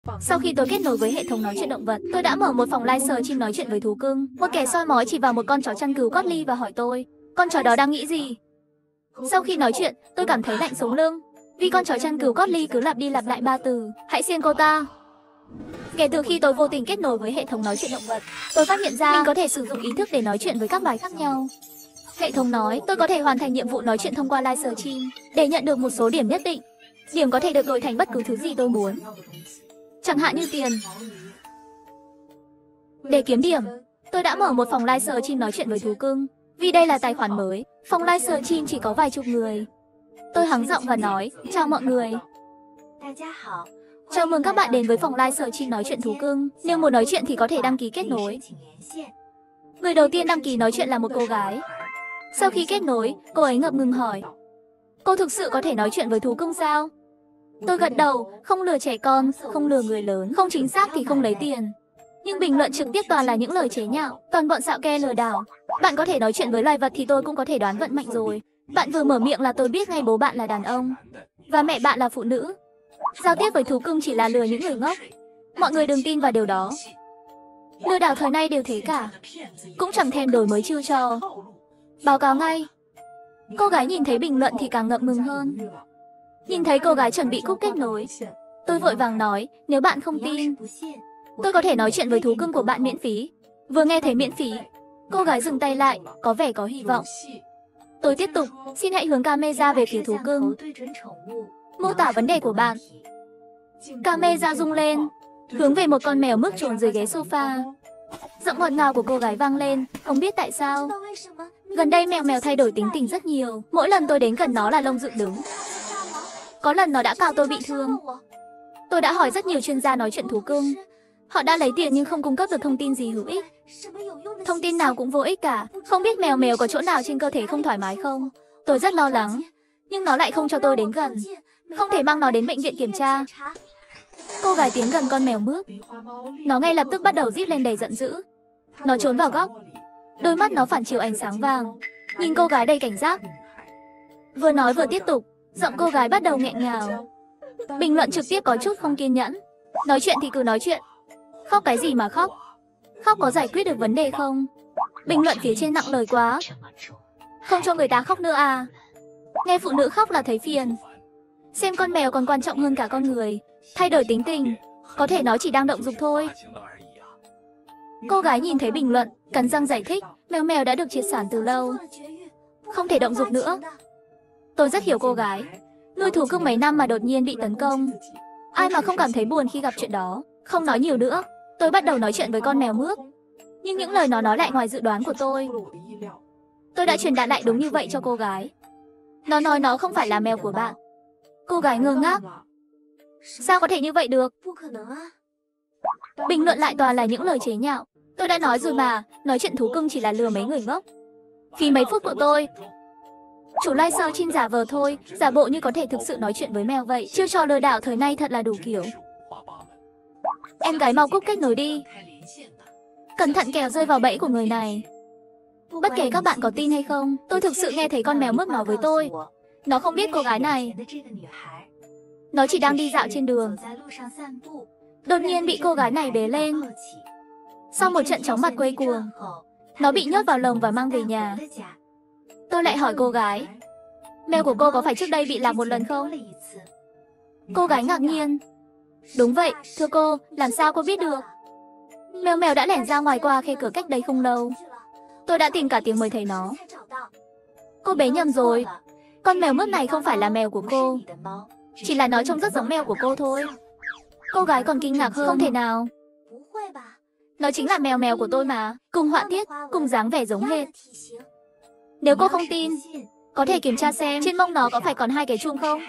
Sau khi tôi kết nối với hệ thống nói chuyện động vật, tôi đã mở một phòng live stream nói chuyện với thú cưng. Một kẻ soi mói chỉ vào một con chó chăn cừu Corgi và hỏi tôi, con chó đó đang nghĩ gì? Sau khi nói chuyện, tôi cảm thấy lạnh sống lưng, vì con chó chăn cừu Corgi cứ lặp đi lặp lại 3 từ, hãy xiên cô ta. Kể từ khi tôi vô tình kết nối với hệ thống nói chuyện động vật, tôi phát hiện ra mình có thể sử dụng ý thức để nói chuyện với các loài khác nhau. Hệ thống nói tôi có thể hoàn thành nhiệm vụ nói chuyện thông qua live stream để nhận được một số điểm nhất định. Điểm có thể được đổi thành bất cứ thứ gì tôi muốn, chẳng hạn như tiền. Để kiếm điểm, tôi đã mở một phòng live stream nói chuyện với thú cưng. Vì đây là tài khoản mới, phòng live stream chỉ có vài chục người. Tôi hắng giọng và nói, chào mọi người. Chào mừng các bạn đến với phòng live stream nói chuyện thú cưng. Nếu muốn nói chuyện thì có thể đăng ký kết nối. Người đầu tiên đăng ký nói chuyện là một cô gái. Sau khi kết nối, cô ấy ngập ngừng hỏi, cô thực sự có thể nói chuyện với thú cưng sao? Tôi gật đầu, không lừa trẻ con, không lừa người lớn, không chính xác thì không lấy tiền. Nhưng bình luận trực tiếp toàn là những lời chế nhạo, toàn bọn xạo ke lừa đảo. Bạn có thể nói chuyện với loài vật thì tôi cũng có thể đoán vận mệnh rồi. Bạn vừa mở miệng là tôi biết ngay bố bạn là đàn ông và mẹ bạn là phụ nữ. Giao tiếp với thú cưng chỉ là lừa những người ngốc. Mọi người đừng tin vào điều đó. Lừa đảo thời nay đều thế cả, cũng chẳng thèm đổi mới chiêu trò. Báo cáo ngay. Cô gái nhìn thấy bình luận thì càng ngậm ngừng hơn. Nhìn thấy cô gái chuẩn bị cúp kết nối, tôi vội vàng nói, nếu bạn không tin, tôi có thể nói chuyện với thú cưng của bạn miễn phí. Vừa nghe thấy miễn phí, cô gái dừng tay lại, có vẻ có hy vọng. Tôi tiếp tục, xin hãy hướng camera về phía thú cưng. Mô tả vấn đề của bạn. Camera rung lên, hướng về một con mèo mướt trồn dưới ghế sofa. Giọng ngọt ngào của cô gái vang lên, không biết tại sao. Gần đây mèo thay đổi tính tình rất nhiều. Mỗi lần tôi đến gần nó là lông dựng đứng. Có lần nó đã cào tôi bị thương. Tôi đã hỏi rất nhiều chuyên gia nói chuyện thú cưng. Họ đã lấy tiền nhưng không cung cấp được thông tin gì hữu ích. Thông tin nào cũng vô ích cả. Không biết mèo có chỗ nào trên cơ thể không thoải mái không. Tôi rất lo lắng, nhưng nó lại không cho tôi đến gần. Không thể mang nó đến bệnh viện kiểm tra. Cô gái tiến gần con mèo mướt. Nó ngay lập tức bắt đầu rít lên đầy giận dữ. Nó trốn vào góc. Đôi mắt nó phản chiếu ánh sáng vàng, nhìn cô gái đầy cảnh giác. Vừa nói vừa tiếp tục, giọng cô gái bắt đầu nghẹn ngào. Bình luận trực tiếp có chút không kiên nhẫn. Nói chuyện thì cứ nói chuyện. Khóc cái gì mà khóc? Khóc có giải quyết được vấn đề không? Bình luận phía trên nặng lời quá. Không cho người ta khóc nữa à? Nghe phụ nữ khóc là thấy phiền. Xem con mèo còn quan trọng hơn cả con người. Thay đổi tính tình, có thể nó chỉ đang động dục thôi. Cô gái nhìn thấy bình luận, cắn răng giải thích, mèo đã được triệt sản từ lâu, không thể động dục nữa. Tôi rất hiểu cô gái. Nuôi thú cưng mấy năm mà đột nhiên bị tấn công. Ai mà không cảm thấy buồn khi gặp chuyện đó. Không nói nhiều nữa, tôi bắt đầu nói chuyện với con mèo mướt. Nhưng những lời nó nói lại ngoài dự đoán của tôi. Tôi đã truyền đạt lại đúng như vậy cho cô gái. Nó nói nó không phải là mèo của bạn. Cô gái ngơ ngác. Sao có thể như vậy được? Bình luận lại toàn là những lời chế nhạo. Tôi đã nói rồi mà, nói chuyện thú cưng chỉ là lừa mấy người ngốc. Phí mấy phút của tôi. Chủ live stream giả vờ thôi, giả bộ như có thể thực sự nói chuyện với mèo vậy. Chiêu trò lừa đảo thời nay thật là đủ kiểu. Em gái mau cúp kết nối đi. Cẩn thận kẻo rơi vào bẫy của người này. Bất kể các bạn có tin hay không, tôi thực sự nghe thấy con mèo mướt nói với tôi. Nó không biết cô gái này. Nó chỉ đang đi dạo trên đường. Đột nhiên bị cô gái này bế lên. Sau một trận chóng mặt quây cuồng, nó bị nhốt vào lồng và mang về nhà. Tôi lại hỏi cô gái, mèo của cô có phải trước đây bị lạc một lần không? Cô gái ngạc nhiên. Đúng vậy, thưa cô, làm sao cô biết được? Mèo đã lẻn ra ngoài qua khe cửa cách đây không lâu. Tôi đã tìm cả tiếng mới thấy nó. Cô bế nhầm rồi. Con mèo mướt này không phải là mèo của cô. Chỉ là nó trông rất giống mèo của cô thôi. Cô gái còn kinh ngạc hơn. Không thể nào. Nó chính là mèo của tôi mà. Cùng họa tiết, cùng dáng vẻ giống hệt. Nếu cô không tin, có thể kiểm tra xem trên mông nó có phải còn 2 cái chuông không?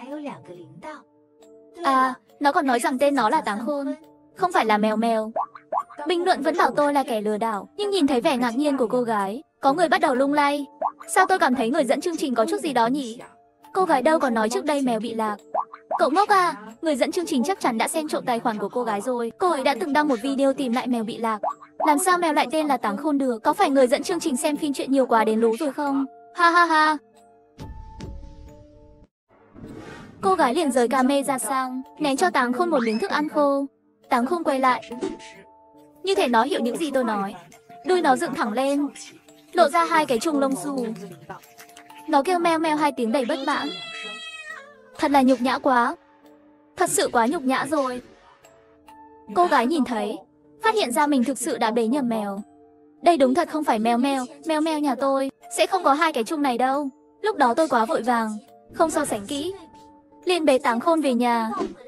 À, nó còn nói rằng tên nó là Táng Khôn, không phải là mèo. Bình luận vẫn bảo tôi là kẻ lừa đảo. Nhưng nhìn thấy vẻ ngạc nhiên của cô gái, có người bắt đầu lung lay. Sao tôi cảm thấy người dẫn chương trình có chút gì đó nhỉ? Cô gái đâu còn nói trước đây mèo bị lạc. Cậu ngốc à, người dẫn chương trình chắc chắn đã xem trộm tài khoản của cô gái rồi. Cô ấy đã từng đăng một video tìm lại mèo bị lạc. Làm sao mèo lại tên là Táng Khôn được? Có phải người dẫn chương trình xem phim chuyện nhiều quá đến lú rồi không? Ha ha ha. Cô gái liền rời camera sang, ném cho Táng Khôn một miếng thức ăn khô. Táng Khôn quay lại, như thể nó hiểu những gì tôi nói. Đuôi nó dựng thẳng lên, lộ ra hai cái chùm lông xù. Nó kêu meo meo hai tiếng đầy bất mãn. Thật là nhục nhã quá. Thật sự quá nhục nhã rồi. Cô gái nhìn thấy, phát hiện ra mình thực sự đã bế nhầm mèo. Đây đúng thật không phải meo meo nhà tôi sẽ không có hai cái chung này đâu. Lúc đó tôi quá vội vàng, không so sánh kỹ, liền bế Táng Khôn về nhà.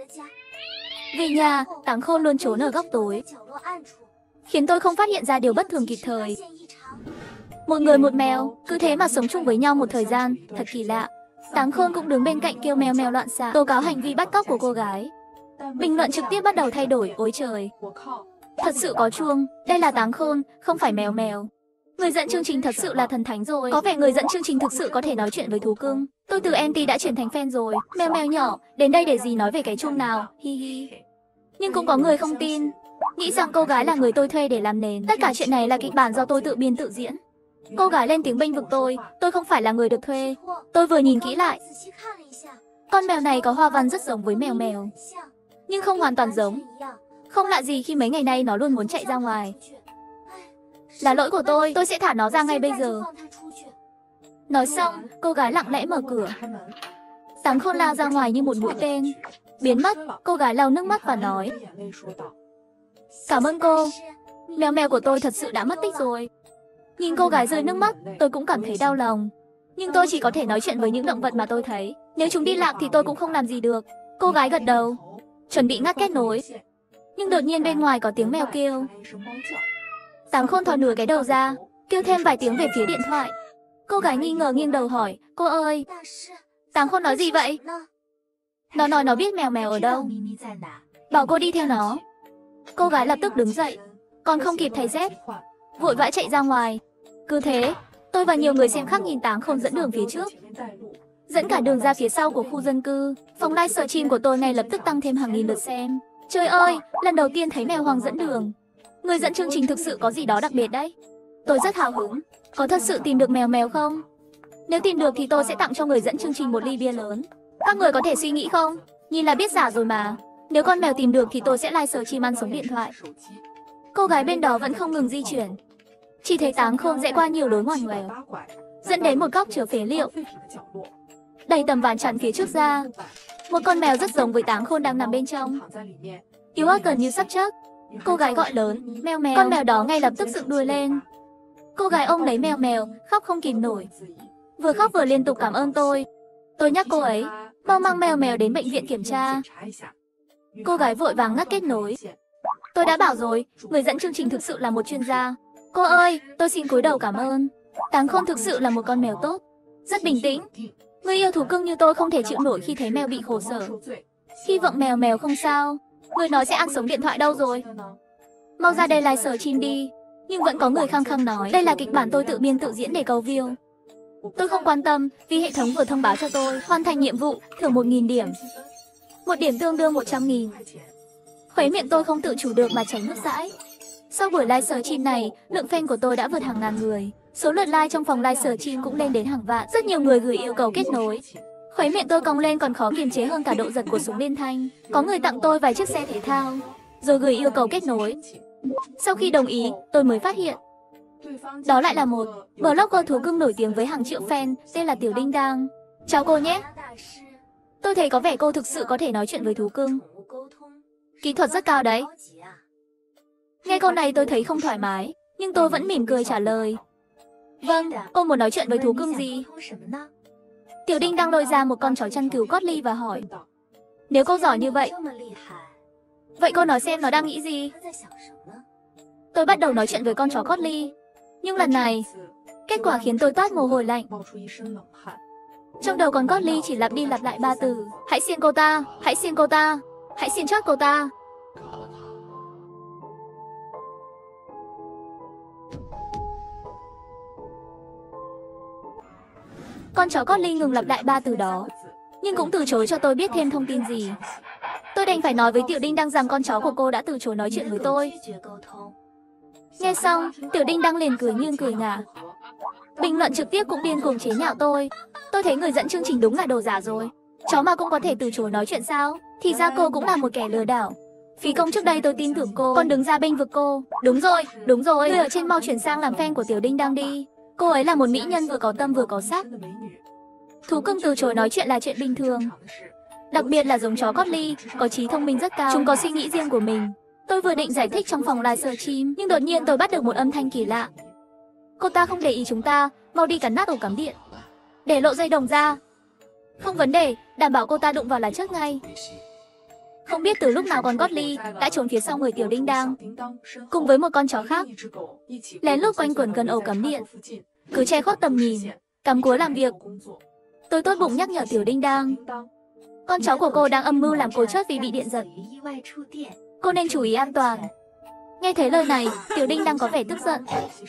Về nhà, Táng Khôn luôn trốn ở góc tối, khiến tôi không phát hiện ra điều bất thường kịp thời. Một người một mèo, cứ thế mà sống chung với nhau một thời gian, thật kỳ lạ. Táng Khôn cũng đứng bên cạnh kêu meo meo loạn xạ, tố cáo hành vi bắt cóc của cô gái. Bình luận trực tiếp bắt đầu thay đổi, ôi trời. Thật sự có chuông, đây là Táng Khôn, không phải mèo mèo. Người dẫn chương trình thật sự là thần thánh rồi. Có vẻ người dẫn chương trình thực sự có thể nói chuyện với thú cưng. Tôi từ anti đã chuyển thành fan rồi. Mèo mèo nhỏ, đến đây để gì nói về cái chuông nào, hi hi. Nhưng cũng có người không tin, nghĩ rằng cô gái là người tôi thuê để làm nền. Tất cả chuyện này là kịch bản do tôi tự biên tự diễn. Cô gái lên tiếng bênh vực tôi không phải là người được thuê. Tôi vừa nhìn kỹ lại, con mèo này có hoa văn rất giống với mèo mèo, nhưng không hoàn toàn giống. Không lạ gì khi mấy ngày nay nó luôn muốn chạy ra ngoài. Là lỗi của tôi sẽ thả nó ra ngay bây giờ. Nói xong, cô gái lặng lẽ mở cửa. Táng Khôn lao ra ngoài như một mũi tên, biến mất. Cô gái lau nước mắt và nói, cảm ơn cô, mèo mèo của tôi thật sự đã mất tích rồi. Nhìn cô gái rơi nước mắt, tôi cũng cảm thấy đau lòng. Nhưng tôi chỉ có thể nói chuyện với những động vật mà tôi thấy. Nếu chúng đi lạc thì tôi cũng không làm gì được. Cô gái gật đầu, chuẩn bị ngắt kết nối. Nhưng đột nhiên bên ngoài có tiếng mèo kêu. Táng Khôn thò nửa cái đầu ra, kêu thêm vài tiếng về phía điện thoại. Cô gái nghi ngờ nghiêng đầu hỏi, cô ơi, Táng Khôn nói gì vậy? Nó nói nó biết mèo mèo ở đâu, bảo cô đi theo nó. Cô gái lập tức đứng dậy, còn không kịp thay dép, vội vã chạy ra ngoài. Cứ thế, tôi và nhiều người xem khác nhìn Táng Khôn dẫn đường phía trước, dẫn cả đường ra phía sau của khu dân cư. Phòng livestream của tôi ngay lập tức tăng thêm hàng nghìn lượt xem. Trời ơi, lần đầu tiên thấy mèo hoàng dẫn đường. Người dẫn chương trình thực sự có gì đó đặc biệt đấy. Tôi rất hào hứng. Có thật sự tìm được mèo mèo không? Nếu tìm được thì tôi sẽ tặng cho người dẫn chương trình một ly bia lớn. Các người có thể suy nghĩ không? Nhìn là biết giả rồi mà. Nếu con mèo tìm được thì tôi sẽ livestream ăn sống điện thoại. Cô gái bên đó vẫn không ngừng di chuyển. Chỉ thấy Táng Khôn rẽ qua nhiều lối ngoằn ngoèo, dẫn đến một góc chứa phế liệu, đẩy tấm ván chắn phía trước ra. Một con mèo rất giống với Táng Khôn đang nằm bên trong, yếu ớt gần như sắp chết. Cô gái gọi lớn, mèo mèo. Con mèo đó ngay lập tức dựng đuôi lên. Cô gái ôm lấy mèo mèo, khóc không kìm nổi, vừa khóc vừa liên tục cảm ơn tôi. Tôi nhắc cô ấy mau mang mèo mèo đến bệnh viện kiểm tra. Cô gái vội vàng ngắt kết nối. Tôi đã bảo rồi, người dẫn chương trình thực sự là một chuyên gia. Cô ơi, tôi xin cúi đầu cảm ơn. Táng Khôn thực sự là một con mèo tốt, rất bình tĩnh. Người yêu thú cưng như tôi không thể chịu nổi khi thấy mèo bị khổ sở. Hy vọng mèo mèo không sao. Người nói sẽ ăn sống điện thoại đâu rồi? Mau ra đây livestream đi. Nhưng vẫn có người khăng khăng nói đây là kịch bản tôi tự biên tự diễn để câu view. Tôi không quan tâm, vì hệ thống vừa thông báo cho tôi hoàn thành nhiệm vụ, thưởng 1000 điểm. Một điểm tương đương 100.000. Khóe miệng tôi không tự chủ được mà chảy nước dãi. Sau buổi livestream này, lượng fan của tôi đã vượt hàng ngàn người. Số lượt like trong phòng livestream cũng lên đến hàng vạn. Rất nhiều người gửi yêu cầu kết nối. Khóe miệng tôi cong lên còn khó kiềm chế hơn cả độ giật của súng liên thanh. Có người tặng tôi vài chiếc xe thể thao, rồi gửi yêu cầu kết nối. Sau khi đồng ý, tôi mới phát hiện đó lại là một blogger thú cưng nổi tiếng với hàng triệu fan, tên là Tiểu Đinh Đang. Chào cô nhé. Tôi thấy có vẻ cô thực sự có thể nói chuyện với thú cưng. Kỹ thuật rất cao đấy. Nghe câu này tôi thấy không thoải mái, nhưng tôi vẫn mỉm cười trả lời. Vâng, cô muốn nói chuyện với thú cưng gì? Tiểu Đinh đang lôi ra một con chó chăn cừu Cotly và hỏi, nếu cô giỏi như vậy, vậy cô nói xem nó đang nghĩ gì? Tôi bắt đầu nói chuyện với con chó Cotly, nhưng lần này, kết quả khiến tôi toát mồ hôi lạnh. Trong đầu con Cotly chỉ lặp đi lặp lại 3 từ, hãy xiên cô ta, hãy xiên cô ta, hãy xiên chót cô ta. Con chó Cotly ngừng lặp lại 3 từ đó, nhưng cũng từ chối cho tôi biết thêm thông tin gì. Tôi đành phải nói với Tiểu Đinh Đăng rằng con chó của cô đã từ chối nói chuyện với tôi. Nghe xong, Tiểu Đinh Đăng liền cười nghiêng cười ngả. Bình luận trực tiếp cũng điên cuồng chế nhạo tôi. Tôi thấy người dẫn chương trình đúng là đồ giả rồi. Chó mà cũng có thể từ chối nói chuyện sao? Thì ra cô cũng là một kẻ lừa đảo. Phí công trước đây tôi tin tưởng cô, còn đứng ra bênh vực cô. Đúng rồi, người ở trên mau chuyển sang làm fan của Tiểu Đinh Đang đi. Cô ấy là một mỹ nhân vừa có tâm vừa có sắc. Thú cưng từ chối nói chuyện là chuyện bình thường. Đặc biệt là giống chó Cotly, có trí thông minh rất cao. Chúng có suy nghĩ riêng của mình. Tôi vừa định giải thích trong phòng livestream, nhưng đột nhiên tôi bắt được một âm thanh kỳ lạ. Cô ta không để ý chúng ta, mau đi cắn nát ổ cắm điện. Để lộ dây đồng ra. Không vấn đề, đảm bảo cô ta đụng vào là chết ngay. Không biết từ lúc nào con Cotly đã trốn phía sau người Tiểu Đinh Đang, cùng với một con chó khác, lén lút quanh quẩn gần ổ cắm điện, cứ che khuất tầm nhìn, cắm cúi làm việc. Tôi tốt bụng nhắc nhở Tiểu Đinh Đang, con chó của cô đang âm mưu làm cô chết vì bị điện giật. Cô nên chú ý an toàn. Nghe thấy lời này, Tiểu Đinh Đang có vẻ tức giận.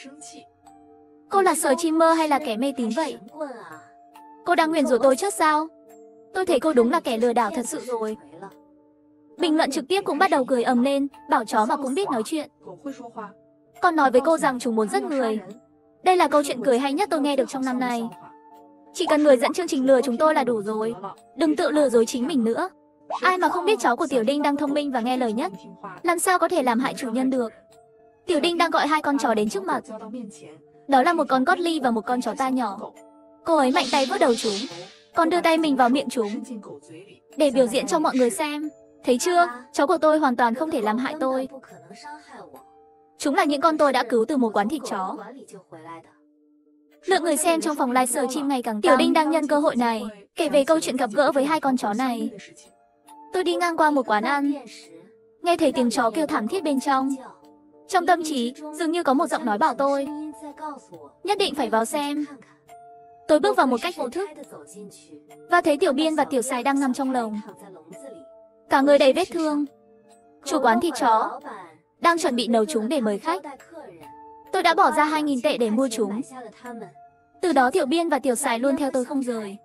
Cô là streamer hay là kẻ mê tín vậy? Cô đang nguyền rủa tôi trước sao? Tôi thấy cô đúng là kẻ lừa đảo thật sự rồi. Bình luận trực tiếp cũng bắt đầu cười ầm lên, bảo chó mà cũng biết nói chuyện. Còn nói với cô rằng chúng muốn giết người. Đây là câu chuyện cười hay nhất tôi nghe được trong năm nay. Chỉ cần người dẫn chương trình lừa chúng tôi là đủ rồi. Đừng tự lừa dối chính mình nữa. Ai mà không biết cháu của Tiểu Đinh đang thông minh và nghe lời nhất, làm sao có thể làm hại chủ nhân được. Tiểu Đinh đang gọi hai con chó đến trước mặt. Đó là một con Cotly và một con chó ta nhỏ. Cô ấy mạnh tay vớt đầu chúng, còn đưa tay mình vào miệng chúng, để biểu diễn cho mọi người xem. Thấy chưa, cháu của tôi hoàn toàn không thể làm hại tôi. Chúng là những con tôi đã cứu từ một quán thịt chó. Lượng người xem trong phòng livestream ngày càng tăng. Tiểu Đinh đang nhân cơ hội này kể về câu chuyện gặp gỡ với hai con chó này. Tôi đi ngang qua một quán ăn, nghe thấy tiếng chó kêu thảm thiết bên trong. Trong tâm trí, dường như có một giọng nói bảo tôi nhất định phải vào xem. Tôi bước vào một cách vô thức và thấy Tiểu Biên và Tiểu Sài đang nằm trong lồng, cả người đầy vết thương. Chủ quán thịt chó đang chuẩn bị nấu chúng để mời khách. Tôi đã bỏ ra 2.000 tệ để mua chúng. Từ đó Tiểu Biên và Tiểu Sài luôn theo tôi không rời.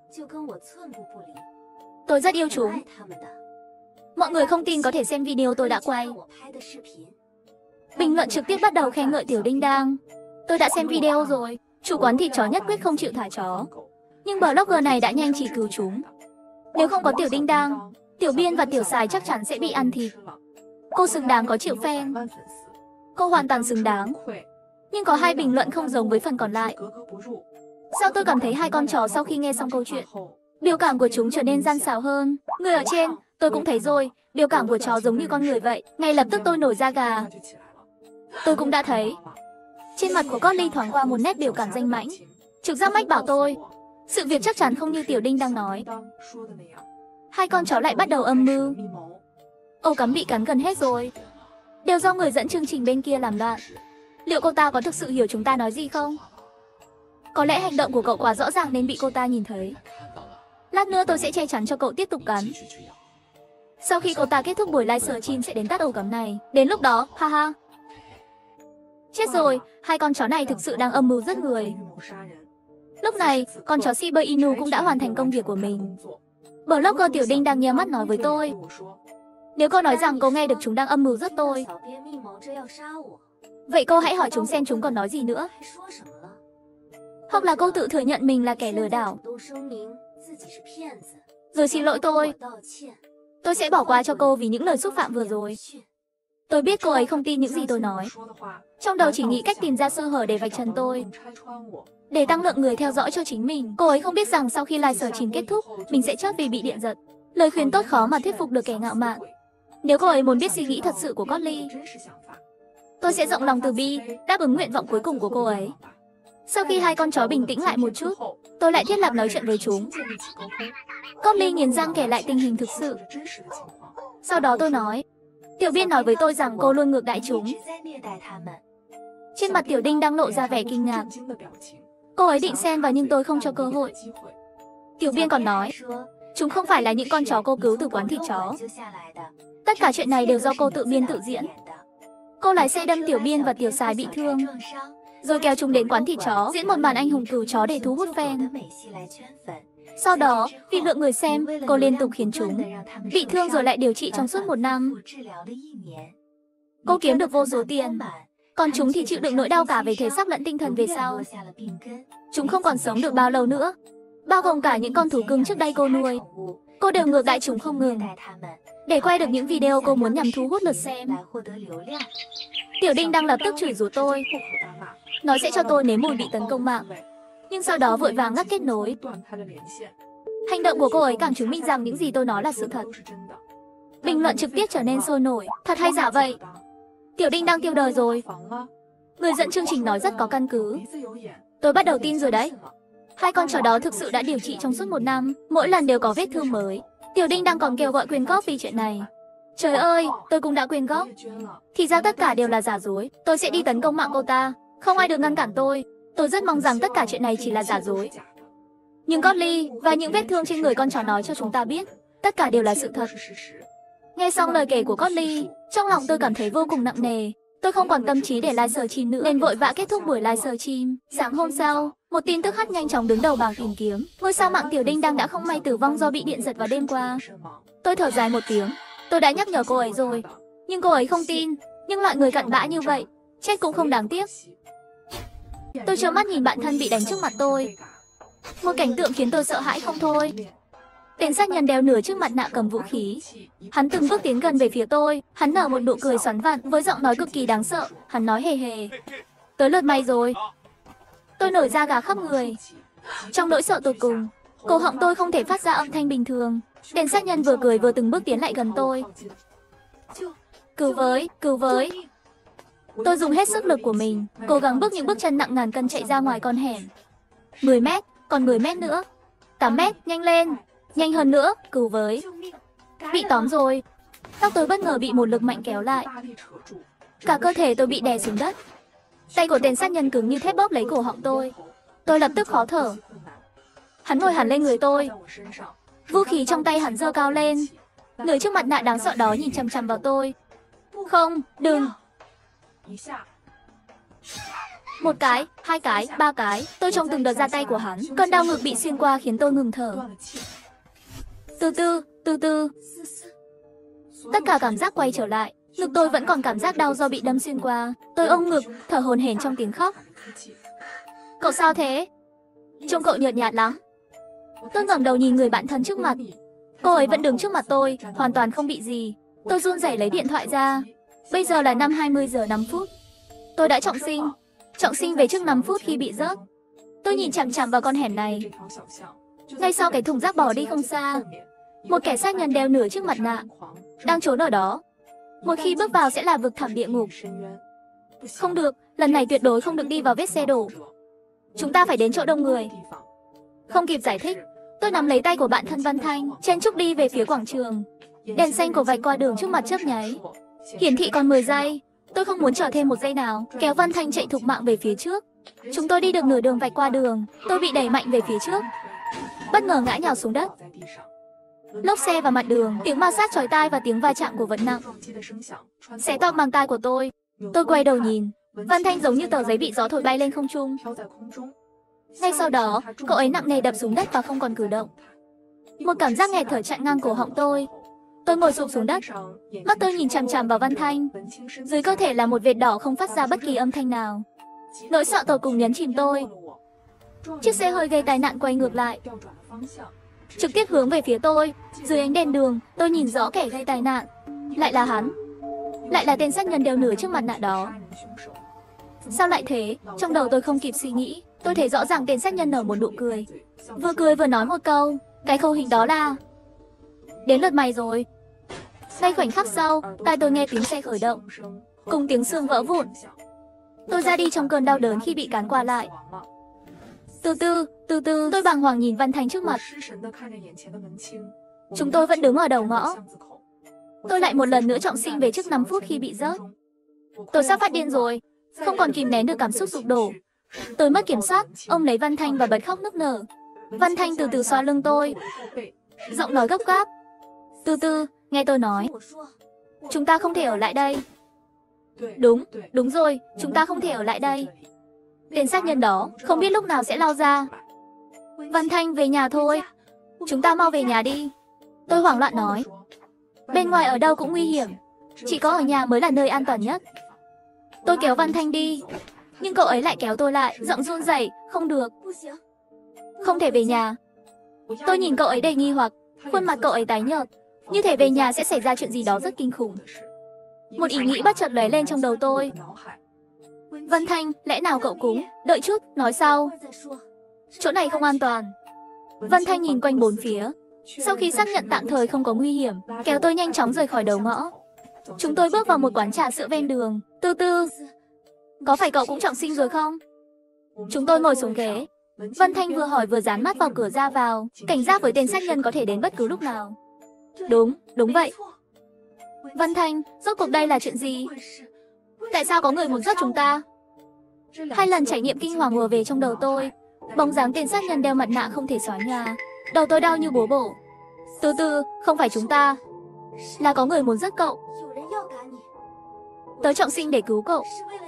Tôi rất yêu chúng. Mọi người không tin có thể xem video tôi đã quay. Bình luận trực tiếp bắt đầu khen ngợi Tiểu Đinh Đang. Tôi đã xem video rồi. Chủ quán thịt chó nhất quyết không chịu thả chó. Nhưng blogger này đã nhanh chỉ cứu chúng. Nếu không có Tiểu Đinh Đang, Tiểu Biên và Tiểu Sài chắc chắn sẽ bị ăn thịt. Cô xứng đáng có triệu fan. Cô hoàn toàn xứng đáng. Nhưng có hai bình luận không giống với phần còn lại. Sao tôi cảm thấy hai con chó sau khi nghe xong câu chuyện, biểu cảm của chúng trở nên gian xảo hơn. Người ở trên, tôi cũng thấy rồi, biểu cảm của chó giống như con người vậy. Ngay lập tức tôi nổi da gà. Tôi cũng đã thấy. Trên mặt của Cotly thoáng qua một nét biểu cảm danh mãnh. Trực giác mách bảo tôi, sự việc chắc chắn không như Tiểu Đinh đang nói. Hai con chó lại bắt đầu âm mưu. Ổ cắm bị cắn gần hết rồi. Đều do người dẫn chương trình bên kia làm loạn. Liệu cô ta có thực sự hiểu chúng ta nói gì không? Có lẽ hành động của cậu quá rõ ràng nên bị cô ta nhìn thấy. Lát nữa tôi sẽ che chắn cho cậu tiếp tục cắn. Sau khi cô ta kết thúc buổi livestream sẽ đến tắt ổ cắm này. Đến lúc đó, haha. Chết rồi, hai con chó này thực sự đang âm mưu giết người. Lúc này, con chó Shiba Inu cũng đã hoàn thành công việc của mình. Blogger Tiểu Đinh đang nheo mắt nói với tôi. Nếu cô nói rằng cô nghe được chúng đang âm mưu giết tôi, vậy cô hãy hỏi chúng xem chúng còn nói gì nữa. Hoặc là cô tự thừa nhận mình là kẻ lừa đảo, rồi xin lỗi tôi. Tôi sẽ bỏ qua cho cô vì những lời xúc phạm vừa rồi. Tôi biết cô ấy không tin những gì tôi nói. Trong đầu chỉ nghĩ cách tìm ra sơ hở để vạch trần tôi, để tăng lượng người theo dõi cho chính mình. Cô ấy không biết rằng sau khi livestream kết thúc, mình sẽ chết vì bị điện giật. Lời khuyên tốt khó mà thuyết phục được kẻ ngạo mạn. Nếu cô ấy muốn biết suy nghĩ thật sự của Cotly, tôi sẽ rộng lòng từ bi, đáp ứng nguyện vọng cuối cùng của cô ấy. Sau khi hai con chó bình tĩnh lại một chút, tôi lại thiết lập nói chuyện với chúng. Cotly nghiến răng kể lại tình hình thực sự. Sau đó tôi nói, Tiểu Biên nói với tôi rằng cô luôn ngược đãi chúng. Trên mặt Tiểu Đinh đang lộ ra vẻ kinh ngạc. Cô ấy định xen vào nhưng tôi không cho cơ hội. Tiểu Biên còn nói, chúng không phải là những con chó cô cứu từ quán thịt chó. Tất cả chuyện này đều do cô tự biên tự diễn. Cô lái xe đâm Tiểu Biên và Tiểu Sài bị thương, rồi kéo chúng đến quán thịt chó, diễn một màn anh hùng cứu chó để thu hút fan. Sau đó, vì lượng người xem, cô liên tục khiến chúng bị thương rồi lại điều trị trong suốt 1 năm. Cô kiếm được vô số tiền, còn chúng thì chịu đựng nỗi đau cả về thể xác lẫn tinh thần về sau. Chúng không còn sống được bao lâu nữa, bao gồm cả những con thú cưng trước đây cô nuôi. Cô đều ngược đại chúng không ngừng, để quay được những video cô muốn nhằm thu hút lượt xem. Tiểu Đinh đang lập tức chửi rủa tôi, nói sẽ cho tôi nếm mùi bị tấn công mạng, nhưng sau đó vội vàng ngắt kết nối. Hành động của cô ấy càng chứng minh rằng những gì tôi nói là sự thật. Bình luận trực tiếp trở nên sôi nổi, thật hay giả vậy? Tiểu Đinh đang tiêu đời rồi. Người dẫn chương trình nói rất có căn cứ. Tôi bắt đầu tin rồi đấy. Hai con chó đó thực sự đã điều trị trong suốt 1 năm, mỗi lần đều có vết thương mới. Tiểu Đinh đang còn kêu gọi quyên góp vì chuyện này. Trời ơi, tôi cũng đã quyên góp. Thì ra tất cả đều là giả dối. Tôi sẽ đi tấn công mạng cô ta. Không ai được ngăn cản tôi. Tôi rất mong rằng tất cả chuyện này chỉ là giả dối. Nhưng Cotly và những vết thương trên người con chó nói cho chúng ta biết, tất cả đều là sự thật. Nghe xong lời kể của Cotly, trong lòng tôi cảm thấy vô cùng nặng nề. Tôi không còn tâm trí để livestream nữa nên vội vã kết thúc buổi livestream. Sáng hôm sau, một tin tức hot nhanh chóng đứng đầu bảng tìm kiếm. Ngôi sao mạng Tiểu Đinh đang đã không may tử vong do bị điện giật vào đêm qua. Tôi thở dài một tiếng. Tôi đã nhắc nhở cô ấy rồi, nhưng cô ấy không tin. Nhưng loại người cặn bã như vậy, chết cũng không đáng tiếc. Tôi trơ mắt nhìn bạn thân bị đánh trước mặt tôi. Một cảnh tượng khiến tôi sợ hãi không thôi. Tên sát nhân đeo nửa chiếc mặt nạ cầm vũ khí. Hắn từng bước tiến gần về phía tôi. Hắn nở một nụ cười xoắn vặn với giọng nói cực kỳ đáng sợ. Hắn nói hề hề. Tới lượt mày rồi. Tôi nổi da gà khắp người. Trong nỗi sợ tột cùng, cổ họng tôi không thể phát ra âm thanh bình thường. Tên sát nhân vừa cười vừa từng bước tiến lại gần tôi. Cứu với, cứu với. Tôi dùng hết sức lực của mình, cố gắng bước những bước chân nặng ngàn cân chạy ra ngoài con hẻm. 10 mét, còn 10 mét nữa. 8 mét, nhanh lên. Nhanh hơn nữa, cứu với. Bị tóm rồi. Tóc tôi bất ngờ bị một lực mạnh kéo lại. Cả cơ thể tôi bị đè xuống đất. Tay của tên sát nhân cứng như thép bóp lấy cổ họng tôi. Tôi lập tức khó thở. Hắn ngồi hẳn lên người tôi. Vũ khí trong tay hắn giơ cao lên. Người trước mặt nạ đáng sợ đó nhìn chằm chằm vào tôi. Không, đừng. Một cái, 2 cái, 3 cái. Tôi trông từng đợt ra tay của hắn. Cơn đau ngực bị xuyên qua khiến tôi ngừng thở. Từ từ, từ từ. Tất cả cảm giác quay trở lại. Ngực tôi vẫn còn cảm giác đau do bị đâm xuyên qua. Tôi ôm ngực, thở hổn hển trong tiếng khóc. Cậu sao thế? Trông cậu nhợt nhạt lắm. Tôi ngẩng đầu nhìn người bạn thân trước mặt. Cô ấy vẫn đứng trước mặt tôi, hoàn toàn không bị gì. Tôi run rẩy lấy điện thoại ra. Bây giờ là 20 giờ 5 phút. Tôi đã trọng sinh. Trọng sinh về trước 5 phút khi bị rớt. Tôi nhìn chằm chằm vào con hẻm này. Ngay sau cái thùng rác bỏ đi không xa, một kẻ sát nhân đeo nửa chiếc mặt nạ đang trốn ở đó. Một khi bước vào sẽ là vực thẳm địa ngục. Không được, lần này tuyệt đối không được đi vào vết xe đổ. Chúng ta phải đến chỗ đông người. Không kịp giải thích, tôi nắm lấy tay của bạn thân Văn Thanh, chen chúc đi về phía quảng trường. Đèn xanh của vạch qua đường trước mặt chớp nháy, hiển thị còn 10 giây. Tôi không muốn chờ thêm một giây nào, kéo Văn Thanh chạy thục mạng về phía trước. Chúng tôi đi được nửa đường vạch qua đường, tôi bị đẩy mạnh về phía trước, bất ngờ ngã nhào xuống đất. Lốp xe vào mặt đường, tiếng ma sát chói tai và tiếng va chạm của vật nặng xé toạc mang tai của tôi. Tôi quay đầu nhìn, Văn Thanh giống như tờ giấy bị gió thổi bay lên không trung. Ngay sau đó, cậu ấy nặng nề đập xuống đất và không còn cử động. Một cảm giác nghẹt thở chặn ngang cổ họng tôi. Tôi ngồi sụp xuống đất, mắt tôi nhìn chằm chằm vào Văn Thanh. Dưới cơ thể là một vệt đỏ không phát ra bất kỳ âm thanh nào. Nỗi sợ tột cùng nhấn chìm tôi. Chiếc xe hơi gây tai nạn quay ngược lại, trực tiếp hướng về phía tôi. Dưới ánh đèn đường, tôi nhìn rõ kẻ gây tai nạn. Lại là hắn. Lại là tên sát nhân đeo nửa chiếc mặt nạ đó. Sao lại thế? Trong đầu tôi không kịp suy nghĩ. Tôi thấy rõ ràng tên sát nhân nở một nụ cười. Vừa cười vừa nói một câu. Cái khẩu hình đó là: đến lượt mày rồi. Ngay khoảnh khắc sau, tai tôi nghe tiếng xe khởi động, cùng tiếng xương vỡ vụn. Tôi ra đi trong cơn đau đớn khi bị cán qua lại. Từ từ, tôi bàng hoàng nhìn Văn Thanh trước mặt. Chúng tôi vẫn đứng ở đầu ngõ. Tôi lại một lần nữa trọng sinh về trước 5 phút khi bị rớt. Tôi sắp phát điên rồi, không còn kìm nén được cảm xúc sụp đổ. Tôi mất kiểm soát, ôm lấy Văn Thanh và bật khóc nức nở. Văn Thanh từ từ xoa lưng tôi, giọng nói gấp gáp. Từ từ, nghe tôi nói. Chúng ta không thể ở lại đây. Đúng rồi, chúng ta không thể ở lại đây. Tên sát nhân đó không biết lúc nào sẽ lao ra. Văn Thanh, về nhà thôi. Chúng ta mau về nhà đi. Tôi hoảng loạn nói. Bên ngoài ở đâu cũng nguy hiểm, chỉ có ở nhà mới là nơi an toàn nhất. Tôi kéo Văn Thanh đi, nhưng cậu ấy lại kéo tôi lại, giọng run rẩy. Không được. Không thể về nhà. Tôi nhìn cậu ấy đầy nghi hoặc. Khuôn mặt cậu ấy tái nhợt, như thể về nhà sẽ xảy ra chuyện gì đó rất kinh khủng. Một ý nghĩ bất chợt lóe lên trong đầu tôi. Vân Thanh, lẽ nào cậu cũng... Đợi chút, nói sau. Chỗ này không an toàn. Vân Thanh nhìn quanh bốn phía. Sau khi xác nhận tạm thời không có nguy hiểm, kéo tôi nhanh chóng rời khỏi đầu ngõ. Chúng tôi bước vào một quán trà sữa ven đường. Từ từ. Có phải cậu cũng trọng sinh rồi không? Chúng tôi ngồi xuống ghế. Vân Thanh vừa hỏi vừa dán mắt vào cửa ra vào, cảnh giác với tên sát nhân có thể đến bất cứ lúc nào. Đúng vậy. Vân Thanh, rốt cuộc đây là chuyện gì? Tại sao có người muốn giết chúng ta? 2 lần trải nghiệm kinh hoàng ùa về trong đầu tôi. Bóng dáng tên sát nhân đeo mặt nạ không thể xóa nhòa. Đầu tôi đau như búa bổ. Từ từ, không phải chúng ta. Là có người muốn giết cậu. Tớ trọng sinh để cứu cậu.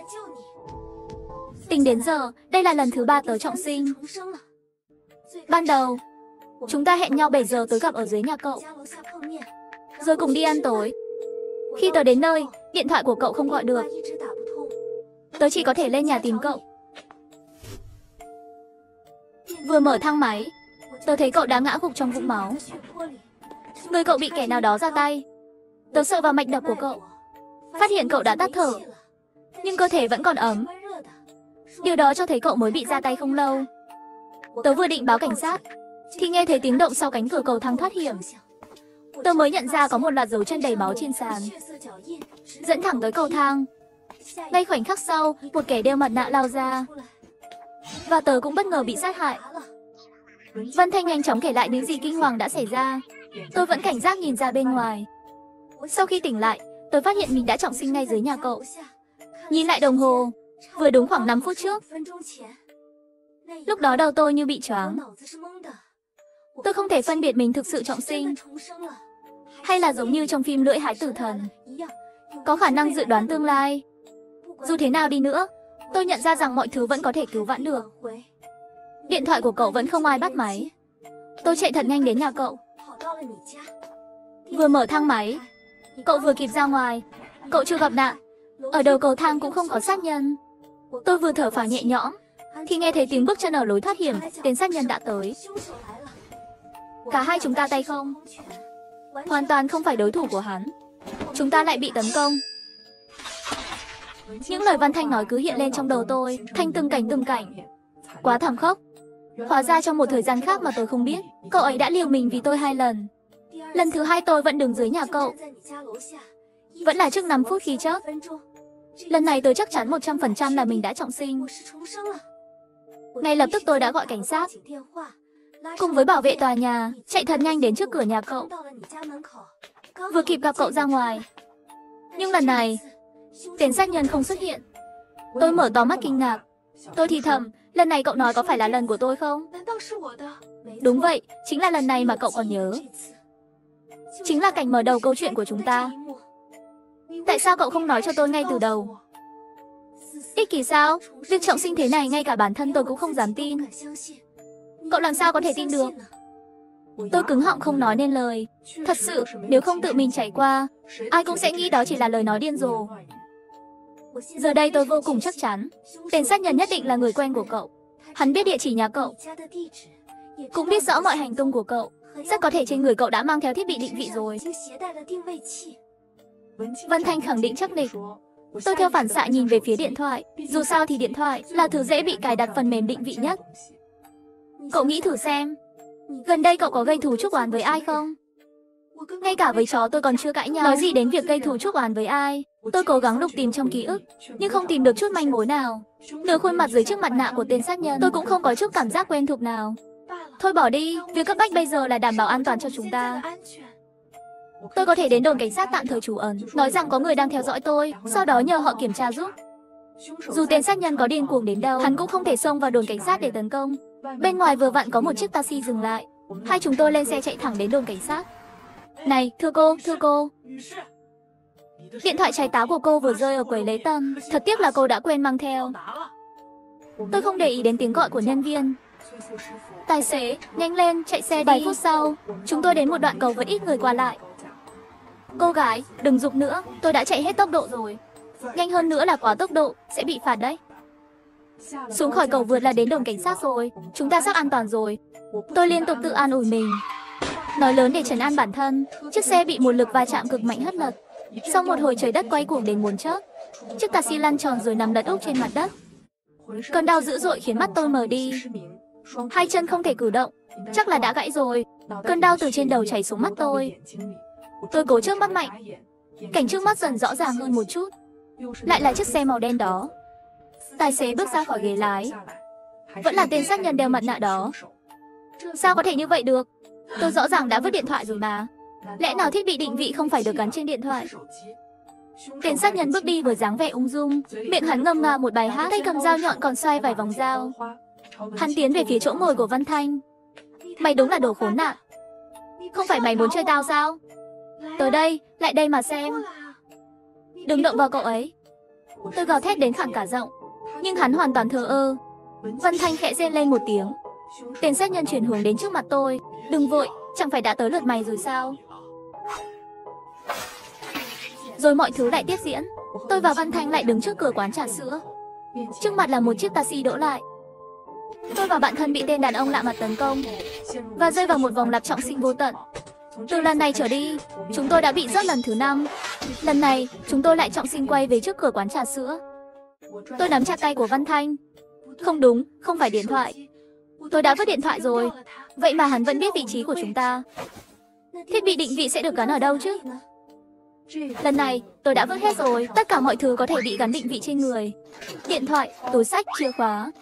Tính đến giờ, đây là lần thứ 3 tớ trọng sinh. Ban đầu, chúng ta hẹn nhau 7 giờ tới gặp ở dưới nhà cậu, rồi cùng đi ăn tối. Khi tớ đến nơi, điện thoại của cậu không gọi được. Tớ chỉ có thể lên nhà tìm cậu. Vừa mở thang máy, tớ thấy cậu đã ngã gục trong vũng máu. Người cậu bị kẻ nào đó ra tay. Tớ sợ vào mạch đập của cậu, phát hiện cậu đã tắt thở, nhưng cơ thể vẫn còn ấm. Điều đó cho thấy cậu mới bị ra tay không lâu. Tớ vừa định báo cảnh sát, thì nghe thấy tiếng động sau cánh cửa cầu thang thoát hiểm. Tớ mới nhận ra có một loạt dấu chân đầy máu trên sàn, dẫn thẳng tới cầu thang. Ngay khoảnh khắc sau, một kẻ đeo mặt nạ lao ra, và tớ cũng bất ngờ bị sát hại. Vân Thanh nhanh chóng kể lại những gì kinh hoàng đã xảy ra. Tôi vẫn cảnh giác nhìn ra bên ngoài. Sau khi tỉnh lại, tôi phát hiện mình đã trọng sinh ngay dưới nhà cậu. Nhìn lại đồng hồ, vừa đúng khoảng 5 phút trước. Lúc đó đầu tôi như bị choáng. Tôi không thể phân biệt mình thực sự trọng sinh, hay là giống như trong phim Lưỡi Hái Tử Thần, có khả năng dự đoán tương lai. Dù thế nào đi nữa, tôi nhận ra rằng mọi thứ vẫn có thể cứu vãn được. Điện thoại của cậu vẫn không ai bắt máy. Tôi chạy thật nhanh đến nhà cậu. Vừa mở thang máy, cậu vừa kịp ra ngoài. Cậu chưa gặp nạn. Ở đầu cầu thang cũng không có sát nhân. Tôi vừa thở phào nhẹ nhõm, thì nghe thấy tiếng bước chân ở lối thoát hiểm. Tên sát nhân đã tới. Cả hai chúng ta tay không, hoàn toàn không phải đối thủ của hắn. Chúng ta lại bị tấn công. Những lời Văn Thanh nói cứ hiện lên trong đầu tôi, thành từng cảnh. Quá thảm khốc. Hóa ra trong một thời gian khác mà tôi không biết, cậu ấy đã liều mình vì tôi 2 lần. Lần thứ 2 tôi vẫn đứng dưới nhà cậu, vẫn là trước 5 phút khi trước. Lần này tôi chắc chắn 100% là mình đã trọng sinh. Ngay lập tức tôi đã gọi cảnh sát, cùng với bảo vệ tòa nhà, chạy thật nhanh đến trước cửa nhà cậu, vừa kịp gặp cậu ra ngoài. Nhưng lần này, tên sát nhân không xuất hiện. Tôi mở to mắt kinh ngạc. Tôi thì thầm, lần này cậu nói có phải là lần của tôi không? Đúng vậy, chính là lần này mà cậu còn nhớ. Chính là cảnh mở đầu câu chuyện của chúng ta. Tại sao cậu không nói cho tôi ngay từ đầu? Ích kỷ sao? Việc trọng sinh thế này ngay cả bản thân tôi cũng không dám tin. Cậu làm sao có thể tin được? Tôi cứng họng không nói nên lời. Thật sự, nếu không tự mình trải qua, ai cũng sẽ nghĩ đó chỉ là lời nói điên rồ. Giờ đây tôi vô cùng chắc chắn, tên sát nhân nhất định là người quen của cậu. Hắn biết địa chỉ nhà cậu, cũng biết rõ mọi hành tung của cậu. Rất có thể trên người cậu đã mang theo thiết bị định vị rồi. Vân Thanh khẳng định chắc nịch. Tôi theo phản xạ nhìn về phía điện thoại. Dù sao thì điện thoại là thứ dễ bị cài đặt phần mềm định vị nhất. Cậu nghĩ thử xem, gần đây cậu có gây thù chuốc oán với ai không? Ngay cả với chó tôi còn chưa cãi nhau, nói gì đến việc gây thù chuốc oán với ai. Tôi cố gắng lục tìm trong ký ức, nhưng không tìm được chút manh mối nào. Nửa khuôn mặt dưới chiếc mặt nạ của tên sát nhân, tôi cũng không có chút cảm giác quen thuộc nào. Thôi bỏ đi, việc cấp bách bây giờ là đảm bảo an toàn cho chúng ta. Tôi có thể đến đồn cảnh sát tạm thời trú ẩn, nói rằng có người đang theo dõi tôi, sau đó nhờ họ kiểm tra giúp. Dù tên sát nhân có điên cuồng đến đâu, hắn cũng không thể xông vào đồn cảnh sát để tấn công. Bên ngoài vừa vặn có một chiếc taxi dừng lại. Hai chúng tôi lên xe chạy thẳng đến đồn cảnh sát. Này, thưa cô. Điện thoại trái táo của cô vừa rơi ở quầy lễ tân. Thật tiếc là cô đã quên mang theo. Tôi không để ý đến tiếng gọi của nhân viên. Tài xế, nhanh lên, chạy xe đi. 7 phút sau, chúng tôi đến một đoạn cầu với ít người qua lại. Cô gái, đừng giục nữa, tôi đã chạy hết tốc độ rồi. Nhanh hơn nữa là quá tốc độ, sẽ bị phạt đấy. Xuống khỏi cầu vượt là đến đồn cảnh sát rồi, chúng ta sắp an toàn rồi. Tôi liên tục tự an ủi mình. nói lớn để trấn an bản thân. Chiếc xe bị một lực va chạm cực mạnh hất lật. Sau một hồi trời đất quay cuồng đến muốn chớp, chiếc taxi lăn tròn rồi nằm lật úp trên mặt đất. Cơn đau dữ dội khiến mắt tôi mờ đi. Hai chân không thể cử động, chắc là đã gãy rồi. Cơn đau từ trên đầu chảy xuống mắt tôi. Tôi cố chớp mắt mạnh. Cảnh trước mắt dần rõ ràng hơn một chút. Lại là chiếc xe màu đen đó. Tài xế bước ra khỏi ghế lái. Vẫn là tên sát nhân đeo mặt nạ đó. Sao có thể như vậy được? Tôi rõ ràng đã vứt điện thoại rồi mà. Lẽ nào thiết bị định vị không phải được gắn trên điện thoại? Tên sát nhân bước đi với dáng vẻ ung dung, miệng hắn ngâm nga một bài hát, tay cầm dao nhọn còn xoay vài vòng dao. Hắn tiến về phía chỗ ngồi của Văn Thanh. Mày đúng là đồ khốn nạn. Không phải mày muốn chơi tao sao? Tới đây, lại đây mà xem. Đừng động vào cậu ấy. Tôi gào thét đến khản cả giọng, nhưng hắn hoàn toàn thờ ơ. Văn Thanh khẽ rên lên một tiếng. Tên sát nhân chuyển hướng đến trước mặt tôi. Đừng vội, chẳng phải đã tới lượt mày rồi sao? Rồi mọi thứ lại tiếp diễn. Tôi và Văn Thanh lại đứng trước cửa quán trà sữa. Trước mặt là một chiếc taxi đỗ lại. Tôi và bạn thân bị tên đàn ông lạ mặt tấn công và rơi vào một vòng lặp trọng sinh vô tận. Từ lần này trở đi, chúng tôi đã bị rớt lần thứ 5. Lần này, chúng tôi lại trọng sinh quay về trước cửa quán trà sữa. Tôi nắm chặt tay của Văn Thanh. Không đúng, không phải điện thoại. Tôi đã vứt điện thoại rồi. Vậy mà hắn vẫn biết vị trí của chúng ta. Thiết bị định vị sẽ được gắn ở đâu chứ? Lần này, tôi đã vứt hết rồi. Tất cả mọi thứ có thể bị gắn định vị trên người. Điện thoại, túi xách, chìa khóa.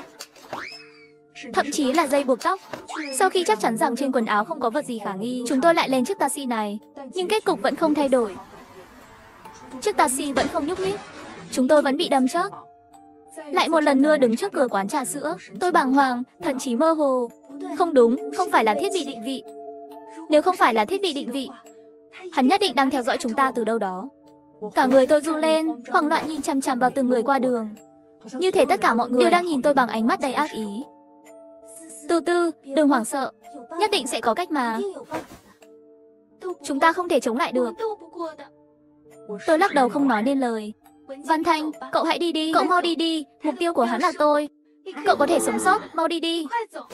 Thậm chí là dây buộc tóc. Sau khi chắc chắn rằng trên quần áo không có vật gì khả nghi, chúng tôi lại lên chiếc taxi này. Nhưng kết cục vẫn không thay đổi. Chiếc taxi vẫn không nhúc nhích. Chúng tôi vẫn bị đâm chớp. Lại một lần nữa đứng trước cửa quán trà sữa. Tôi bàng hoàng, thậm chí mơ hồ. Không đúng, không phải là thiết bị định vị. Nếu không phải là thiết bị định vị, hắn nhất định đang theo dõi chúng ta từ đâu đó. Cả người tôi run lên, hoảng loạn nhìn chằm chằm vào từng người qua đường. Như thể tất cả mọi người đều đang nhìn tôi bằng ánh mắt đầy ác ý. Từ từ, đừng hoảng sợ. Nhất định sẽ có cách mà. Chúng ta không thể chống lại được. Tôi lắc đầu không nói nên lời. Văn Thanh, cậu hãy đi đi. Cậu mau đi đi. Mục tiêu của hắn là tôi. Cậu có thể sống sót, mau đi đi.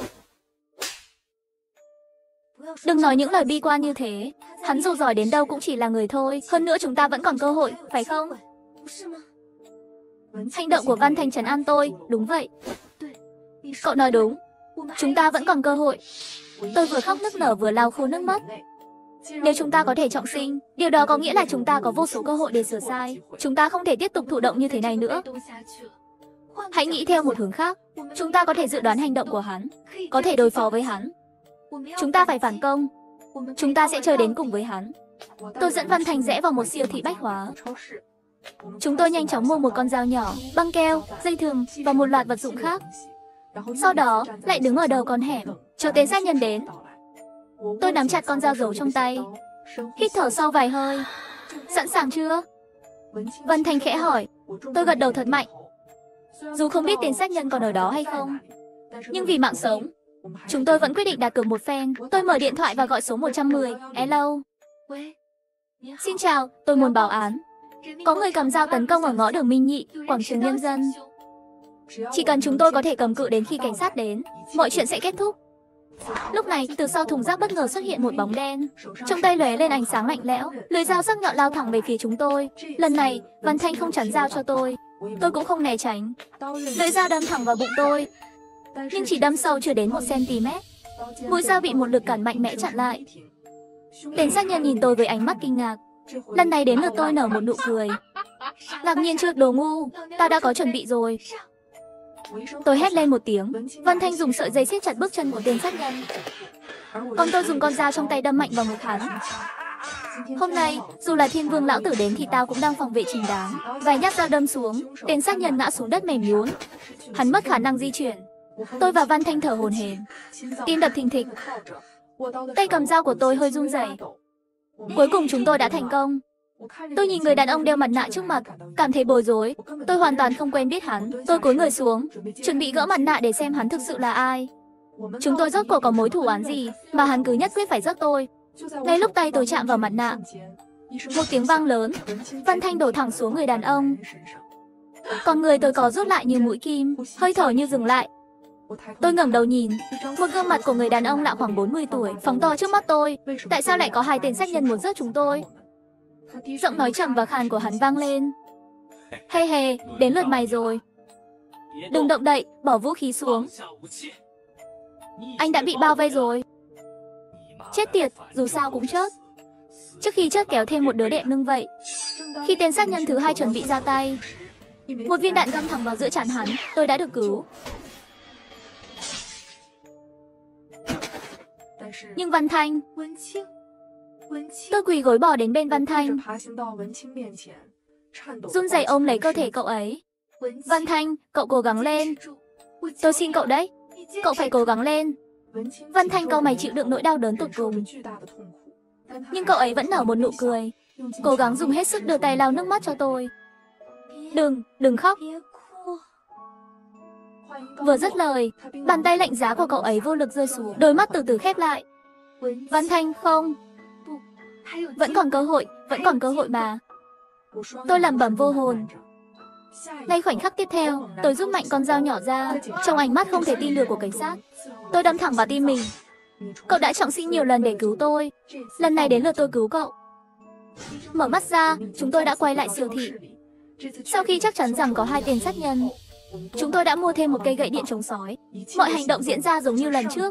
Đừng nói những lời bi quan như thế. Hắn dù giỏi đến đâu cũng chỉ là người thôi. Hơn nữa chúng ta vẫn còn cơ hội, phải không? Hành động của Văn Thanh trấn an tôi. Đúng vậy. Cậu nói đúng. Chúng ta vẫn còn cơ hội. Tôi vừa khóc nức nở vừa lau khô nước mắt. Nếu chúng ta có thể trọng sinh, điều đó có nghĩa là chúng ta có vô số cơ hội để sửa sai. Chúng ta không thể tiếp tục thụ động như thế này nữa. Hãy nghĩ theo một hướng khác. Chúng ta có thể dự đoán hành động của hắn, có thể đối phó với hắn. Chúng ta phải phản công. Chúng ta sẽ chơi đến cùng với hắn. Tôi dẫn Văn Thành rẽ vào một siêu thị bách hóa. Chúng tôi nhanh chóng mua một con dao nhỏ, băng keo, dây thừng và một loạt vật dụng khác. Sau đó, lại đứng ở đầu con hẻm, chờ tên sát nhân đến. Tôi nắm chặt con dao giấu trong tay, hít thở sâu vài hơi. Sẵn sàng chưa? Văn Thành khẽ hỏi. Tôi gật đầu thật mạnh. Dù không biết tên sát nhân còn ở đó hay không, nhưng vì mạng sống, chúng tôi vẫn quyết định đặt cược một phen. Tôi mở điện thoại và gọi số 110. Hello. Xin chào, tôi muốn báo án. Có người cầm dao tấn công ở ngõ đường Minh Nhị, quảng trường Nhân dân. Chỉ cần chúng tôi có thể cầm cự đến khi cảnh sát đến, mọi chuyện sẽ kết thúc. Lúc này, từ sau thùng rác bất ngờ xuất hiện một bóng đen. Trong tay lóe lên ánh sáng lạnh lẽo, lưỡi dao sắc nhọn lao thẳng về phía chúng tôi. Lần này, Văn Thanh không chắn dao cho tôi cũng không né tránh. Lưỡi dao đâm thẳng vào bụng tôi, nhưng chỉ đâm sâu chưa đến 1 cm. Mũi dao bị một lực cản mạnh mẽ chặn lại. Tên sát nhân nhìn tôi với ánh mắt kinh ngạc. Lần này đến lượt tôi nở một nụ cười. Ngạc nhiên chưa, đồ ngu, tao đã có chuẩn bị rồi. Tôi hét lên một tiếng. Văn Thanh dùng sợi dây siết chặt bước chân của tên sát nhân, còn tôi dùng con dao trong tay đâm mạnh vào ngực hắn. Hôm nay, dù là Thiên Vương lão tử đến thì tao cũng đang phòng vệ chính đáng. Vài nhát dao đâm xuống, tên sát nhân ngã xuống đất mềm nhũn. Hắn mất khả năng di chuyển. Tôi và Văn Thanh thở hổn hển, tim đập thình thịch. Tay cầm dao của tôi hơi run rẩy. Cuối cùng chúng tôi đã thành công. Tôi nhìn người đàn ông đeo mặt nạ trước mặt, cảm thấy bối rối. Tôi hoàn toàn không quen biết hắn. Tôi cúi người xuống, chuẩn bị gỡ mặt nạ để xem hắn thực sự là ai. Chúng tôi rốt cuộc có mối thù oán gì mà hắn cứ nhất quyết phải giết tôi. Ngay lúc tay tôi chạm vào mặt nạ, một tiếng vang lớn, Văn Thanh đổ thẳng xuống người đàn ông. Còn người tôi có rút lại như mũi kim, hơi thở như dừng lại. Tôi ngẩng đầu nhìn, một gương mặt của người đàn ông lạ khoảng 40 tuổi, phóng to trước mắt tôi. Tại sao lại có hai tên sát nhân muốn giết chúng tôi? Giọng nói trầm và khàn của hắn vang lên. Hê hê, đến lượt mày rồi. Đừng động đậy, bỏ vũ khí xuống. Anh đã bị bao vây rồi. Chết tiệt, dù sao cũng chết. Trước khi chết kéo thêm một đứa đệm lưng vậy. Khi tên sát nhân thứ hai chuẩn bị ra tay, một viên đạn găm thẳng vào giữa trán hắn. Tôi đã được cứu. Nhưng Văn Thanh... Tôi quỳ gối bò đến bên Văn Thanh, run rẩy ôm lấy cơ thể cậu ấy. Văn Thanh, cậu cố gắng lên. Tôi xin cậu đấy. Cậu phải cố gắng lên. Văn Thanh cau mày chịu đựng nỗi đau đớn tột cùng. Nhưng cậu ấy vẫn nở một nụ cười, cố gắng dùng hết sức đưa tay lau nước mắt cho tôi. Đừng khóc. Vừa dứt lời, bàn tay lạnh giá của cậu ấy vô lực rơi xuống, đôi mắt từ từ khép lại. Văn Thanh, không. Vẫn còn cơ hội mà. Tôi lẩm bẩm vô hồn. Ngay khoảnh khắc tiếp theo, tôi rút mạnh con dao nhỏ ra, trong ánh mắt không thể tin được của cảnh sát. Tôi đâm thẳng vào tim mình. Cậu đã trọng sinh nhiều lần để cứu tôi. Lần này đến lượt tôi cứu cậu. Mở mắt ra, chúng tôi đã quay lại siêu thị. Sau khi chắc chắn rằng có hai tên sát nhân, chúng tôi đã mua thêm một cây gậy điện chống sói. Mọi hành động diễn ra giống như lần trước.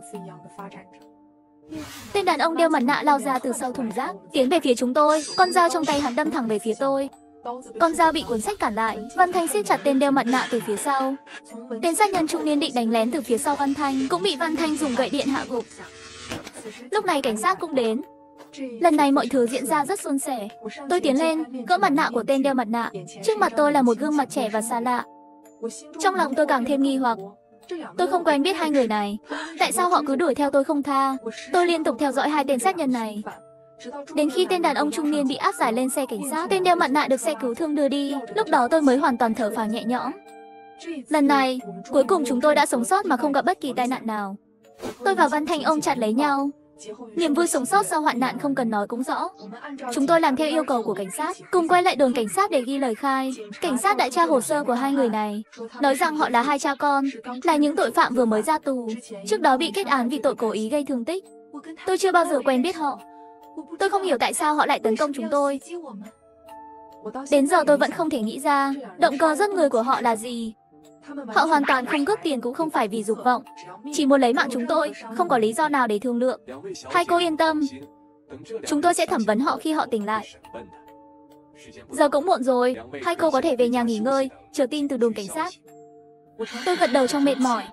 Tên đàn ông đeo mặt nạ lao ra từ sau thùng rác, tiến về phía chúng tôi. Con dao trong tay hắn đâm thẳng về phía tôi. Con dao bị cuốn xách cản lại. Văn Thanh siết chặt tên đeo mặt nạ từ phía sau. Tên sát nhân trung niên định đánh lén từ phía sau Văn Thanh, cũng bị Văn Thanh dùng gậy điện hạ gục. Lúc này cảnh sát cũng đến. Lần này mọi thứ diễn ra rất suôn sẻ. Tôi tiến lên, gỡ mặt nạ của tên đeo mặt nạ. Trước mặt tôi là một gương mặt trẻ và xa lạ. Trong lòng tôi càng thêm nghi hoặc. Tôi không quen biết hai người này. Tại sao họ cứ đuổi theo tôi không tha? Tôi liên tục theo dõi hai tên sát nhân này. Đến khi tên đàn ông trung niên bị áp giải lên xe cảnh sát, tên đeo mặt nạ được xe cứu thương đưa đi. Lúc đó tôi mới hoàn toàn thở phào nhẹ nhõm. Lần này, cuối cùng chúng tôi đã sống sót mà không gặp bất kỳ tai nạn nào. Tôi và Văn Thanh ôm chặt lấy nhau. Niềm vui sống sót sau hoạn nạn không cần nói cũng rõ. Chúng tôi làm theo yêu cầu của cảnh sát, cùng quay lại đồn cảnh sát để ghi lời khai. Cảnh sát đã tra hồ sơ của hai người này, nói rằng họ là hai cha con, là những tội phạm vừa mới ra tù, trước đó bị kết án vì tội cố ý gây thương tích. Tôi chưa bao giờ quen biết họ. Tôi không hiểu tại sao họ lại tấn công chúng tôi. Đến giờ tôi vẫn không thể nghĩ ra động cơ giết người của họ là gì. Họ hoàn toàn không cướp tiền cũng không phải vì dục vọng, chỉ muốn lấy mạng chúng tôi, không có lý do nào để thương lượng. Hai cô yên tâm, chúng tôi sẽ thẩm vấn họ khi họ tỉnh lại. Giờ cũng muộn rồi, hai cô có thể về nhà nghỉ ngơi, chờ tin từ đồn cảnh sát. Tôi gật đầu trong mệt mỏi.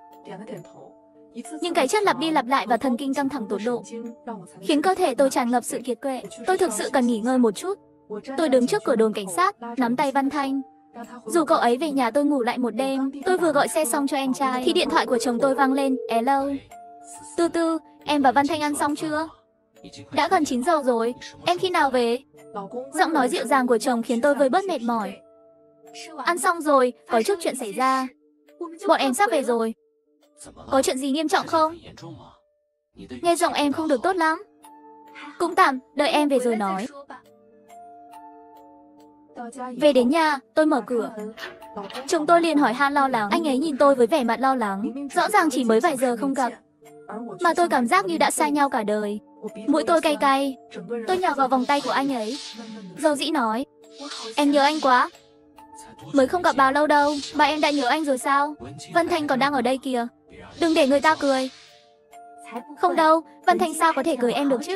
Nhưng cái chất lặp đi lặp lại và thần kinh căng thẳng tột độ khiến cơ thể tôi tràn ngập sự kiệt quệ. Tôi thực sự cần nghỉ ngơi một chút. Tôi đứng trước cửa đồn cảnh sát, nắm tay Văn Thanh. Dù cậu ấy về nhà tôi ngủ lại một đêm. Tôi vừa gọi xe xong cho em trai thì điện thoại của chồng tôi vang lên. Hello. Tư Tư, em và Văn Thanh ăn xong chưa? Đã gần 9 giờ rồi, em khi nào về? Giọng nói dịu dàng của chồng khiến tôi vơi bớt mệt mỏi. Ăn xong rồi, có chút chuyện xảy ra. Bọn em sắp về rồi. Có chuyện gì nghiêm trọng không? Nghe giọng em không được tốt lắm. Cũng tạm, đợi em về rồi nói. Về đến nhà, tôi mở cửa. Chồng tôi liền hỏi han lo lắng. Anh ấy nhìn tôi với vẻ mặt lo lắng. Rõ ràng chỉ mới vài giờ không gặp, mà tôi cảm giác như đã xa nhau cả đời. Mũi tôi cay cay. Tôi nhào vào vòng tay của anh ấy, dầu dĩ nói. Em nhớ anh quá. Mới không gặp bao lâu đâu, mà em đã nhớ anh rồi sao? Văn Thanh còn đang ở đây kìa. Đừng để người ta cười. Không đâu, Văn Thanh sao có thể cười em được chứ?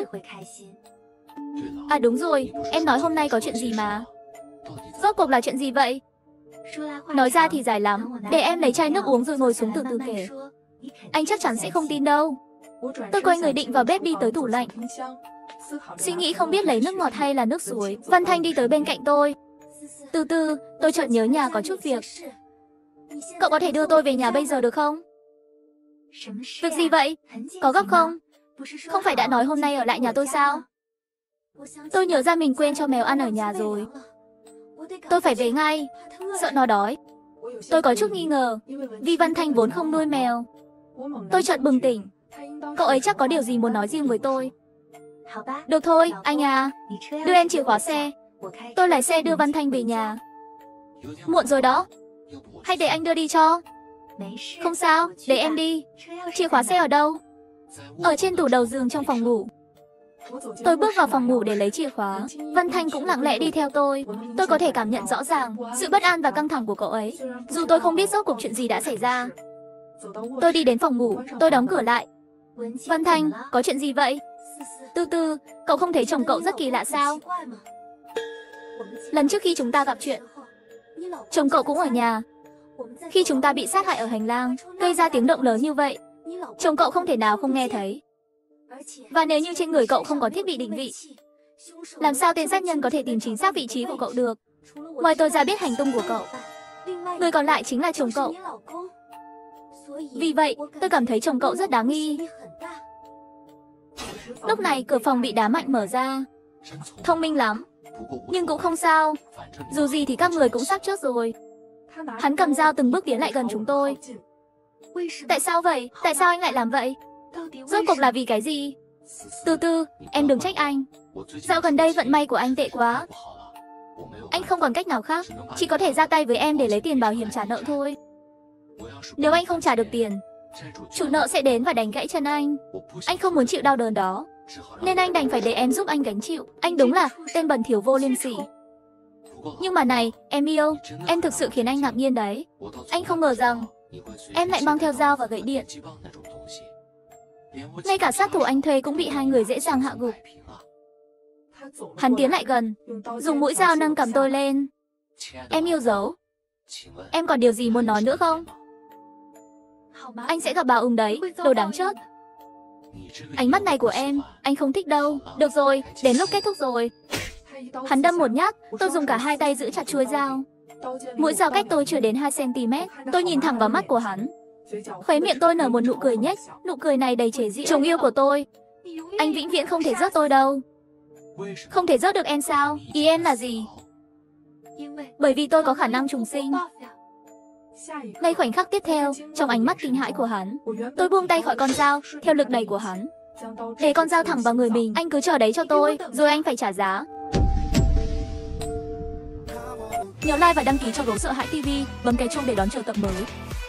À đúng rồi, em nói hôm nay có chuyện gì mà. Rốt cuộc là chuyện gì vậy? Nói ra thì dài lắm, để em lấy chai nước uống rồi ngồi xuống từ từ kể. Anh chắc chắn sẽ không tin đâu. Tôi quay người định vào bếp đi tới tủ lạnh, suy nghĩ không biết lấy nước ngọt hay là nước suối. Văn Thanh đi tới bên cạnh tôi. Từ từ, tôi chợt nhớ nhà có chút việc. Cậu có thể đưa tôi về nhà bây giờ được không? Việc gì vậy? Có gấp không? Không phải đã nói hôm nay ở lại nhà tôi sao? Tôi nhớ ra mình quên cho mèo ăn ở nhà rồi. Tôi phải về ngay, sợ nó đói. Tôi có chút nghi ngờ, vì Văn Thanh vốn không nuôi mèo. Tôi chợt bừng tỉnh. Cậu ấy chắc có điều gì muốn nói riêng với tôi. Được thôi, anh à, đưa em chìa khóa xe. Tôi lái xe đưa Văn Thanh về nhà. Muộn rồi đó, hay để anh đưa đi cho? Không sao, để em đi. Chìa khóa xe ở đâu? Ở trên tủ đầu giường trong phòng ngủ. Tôi bước vào phòng ngủ để lấy chìa khóa. Văn Thanh cũng lặng lẽ đi theo tôi. Tôi có thể cảm nhận rõ ràng sự bất an và căng thẳng của cậu ấy. Dù tôi không biết rốt cuộc chuyện gì đã xảy ra. Tôi đi đến phòng ngủ, tôi đóng cửa lại. Văn Thanh, có chuyện gì vậy? Từ từ, cậu không thấy chồng cậu rất kỳ lạ sao? Lần trước khi chúng ta gặp chuyện, chồng cậu cũng ở nhà. Khi chúng ta bị sát hại ở hành lang, gây ra tiếng động lớn như vậy, chồng cậu không thể nào không nghe thấy. Và nếu như trên người cậu không có thiết bị định vị, làm sao tên sát nhân có thể tìm chính xác vị trí của cậu được? Ngoài tôi ra biết hành tung của cậu, người còn lại chính là chồng cậu. Vì vậy, tôi cảm thấy chồng cậu rất đáng nghi. Lúc này cửa phòng bị đá mạnh mở ra. Thông minh lắm, nhưng cũng không sao. Dù gì thì các người cũng sắp chết rồi. Hắn cầm dao từng bước tiến lại gần chúng tôi. Tại sao vậy? Tại sao anh lại làm vậy? Rốt cuộc là vì cái gì? Từ từ, em đừng trách anh. Dạo gần đây vận may của anh tệ quá. Anh không còn cách nào khác, chỉ có thể ra tay với em để lấy tiền bảo hiểm trả nợ thôi. Nếu anh không trả được tiền, chủ nợ sẽ đến và đánh gãy chân anh. Anh không muốn chịu đau đớn đó, nên anh đành phải để em giúp anh gánh chịu. Anh đúng là tên bẩn thỉu vô liêm sỉ. Nhưng mà này, em yêu, em thực sự khiến anh ngạc nhiên đấy. Anh không ngờ rằng em lại mang theo dao và gậy điện. Ngay cả sát thủ anh thuê cũng bị hai người dễ dàng hạ gục. Hắn tiến lại gần, dùng mũi dao nâng cầm tôi lên. Em yêu dấu, em còn điều gì muốn nói nữa không? Anh sẽ gặp bà Ung đấy, đồ đáng chết. Ánh mắt này của em, anh không thích đâu. Được rồi, đến lúc kết thúc rồi. Hắn đâm một nhát, tôi dùng cả hai tay giữ chặt chuôi dao. Mũi dao cách tôi chưa đến 2 cm. Tôi nhìn thẳng vào mắt của hắn. Khóe miệng tôi nở một nụ cười nhếch, nụ cười này đầy chế giễu. Chồng yêu của tôi, anh vĩnh viễn không thể rớt tôi đâu. Không thể rớt được em sao? Ý em là gì? Bởi vì tôi có khả năng trùng sinh. Ngay khoảnh khắc tiếp theo, trong ánh mắt kinh hãi của hắn, tôi buông tay khỏi con dao, theo lực đẩy của hắn, để con dao thẳng vào người mình. Anh cứ chờ đấy cho tôi, rồi anh phải trả giá. Nhớ like và đăng ký cho Gấu Sợ Hãi TV, bấm cái chuông để đón chờ tập mới.